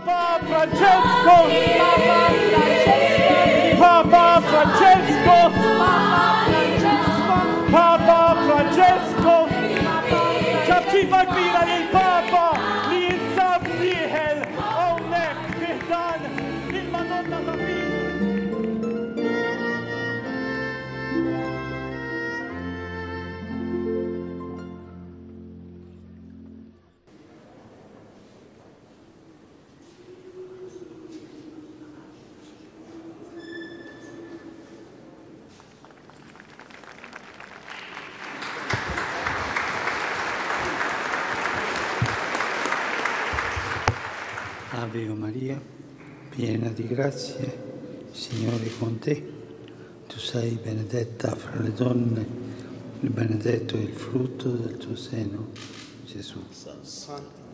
Papa Francesco, Papa Francesco, Papa Francesco, Kativa Gbira lil Papa li jinsab wieħel hawnhekk fih dan il-Madonna ta' Ave Maria, piena di grazie, Signore è con te. Tu sei benedetta fra le donne, il benedetto è il frutto del tuo seno, Gesù. Santa